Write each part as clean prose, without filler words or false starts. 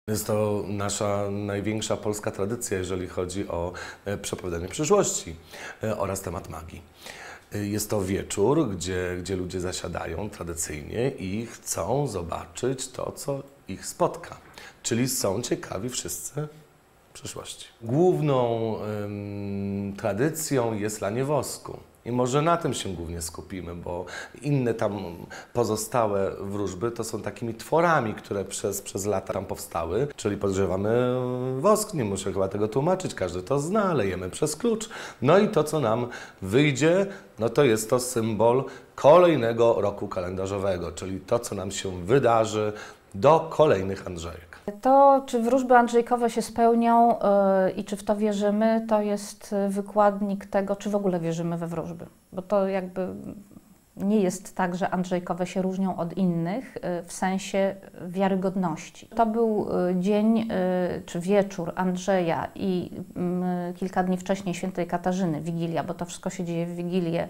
Jest to nasza największa polska tradycja, jeżeli chodzi o przepowiadanie przyszłości oraz temat magii. Jest to wieczór, gdzie ludzie zasiadają tradycyjnie i chcą zobaczyć to, co ich spotka. Czyli są ciekawi wszyscy przyszłości. Główną tradycją jest lanie wosku. I może na tym się głównie skupimy, bo inne tam pozostałe wróżby to są takimi tworami, które przez lata tam powstały. Czyli podgrzewamy wosk, nie muszę chyba tego tłumaczyć, każdy to zna, lejemy przez klucz. No i to, co nam wyjdzie, no to jest to symbol kolejnego roku kalendarzowego, czyli to, co nam się wydarzy do kolejnych Andrzejek. To, czy wróżby andrzejkowe się spełnią i czy w to wierzymy, to jest wykładnik tego, czy w ogóle wierzymy we wróżby. Bo to jakby nie jest tak, że andrzejkowe się różnią od innych w sensie wiarygodności. To był dzień czy wieczór Andrzeja i kilka dni wcześniej świętej Katarzyny, Wigilia, bo to wszystko się dzieje w Wigilię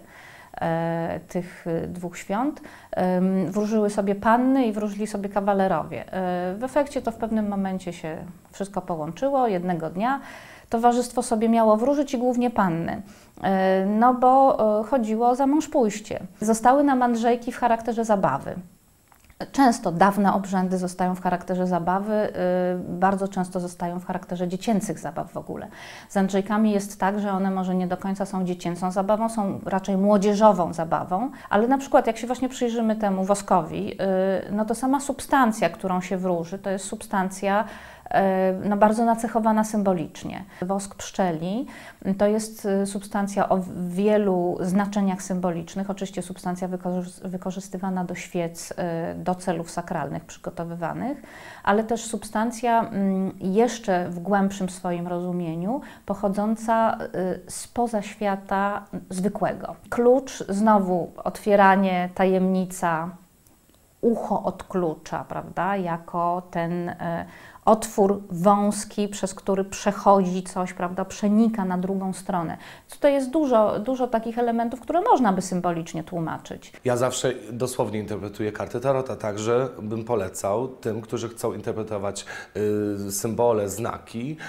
tych dwóch świąt, wróżyły sobie panny i wróżyli sobie kawalerowie. W efekcie to w pewnym momencie się wszystko połączyło, jednego dnia towarzystwo sobie miało wróżyć i głównie panny, no bo chodziło o zamążpójście. Zostały nam Andrzejki w charakterze zabawy. Często dawne obrzędy zostają w charakterze zabawy, bardzo często zostają w charakterze dziecięcych zabaw w ogóle. Z Andrzejkami jest tak, że one może nie do końca są dziecięcą zabawą, są raczej młodzieżową zabawą, ale na przykład jak się właśnie przyjrzymy temu woskowi, no to sama substancja, którą się wróży, to jest substancja no, bardzo nacechowana symbolicznie. Wosk pszczeli to jest substancja o wielu znaczeniach symbolicznych, oczywiście substancja wykorzystywana do świec, do celów sakralnych przygotowywanych, ale też substancja jeszcze w głębszym swoim rozumieniu pochodząca spoza świata zwykłego. Klucz, znowu otwieranie, tajemnica, ucho od klucza, prawda, jako ten otwór wąski, przez który przechodzi coś, prawda, przenika na drugą stronę. Tutaj jest dużo takich elementów, które można by symbolicznie tłumaczyć. Ja zawsze dosłownie interpretuję karty tarota, także bym polecał tym, którzy chcą interpretować symbole, znaki,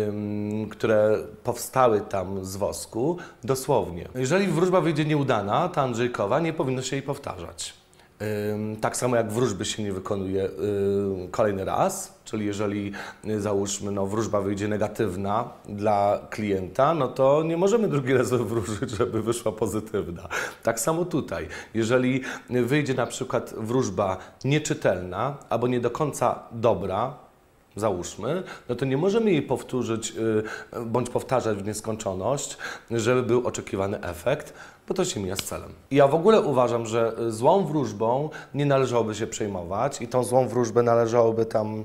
które powstały tam z wosku, dosłownie. Jeżeli wróżba wyjdzie nieudana, ta andrzejkowa, nie powinno się jej powtarzać. Tak samo jak wróżby się nie wykonuje kolejny raz, czyli jeżeli załóżmy wróżba wyjdzie negatywna dla klienta, no to nie możemy drugi raz wróżyć, żeby wyszła pozytywna. Tak samo tutaj, jeżeli wyjdzie na przykład wróżba nieczytelna albo nie do końca dobra, załóżmy, no to nie możemy jej powtórzyć bądź powtarzać w nieskończoność, żeby był oczekiwany efekt, bo to się mija z celem. Ja w ogóle uważam, że złą wróżbą nie należałoby się przejmować i tą złą wróżbę należałoby tam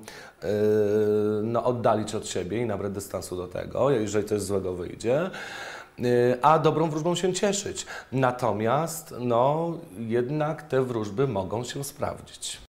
oddalić od siebie i nabrać dystansu do tego, jeżeli coś złego wyjdzie. A dobrą wróżbą się cieszyć. Natomiast jednak te wróżby mogą się sprawdzić.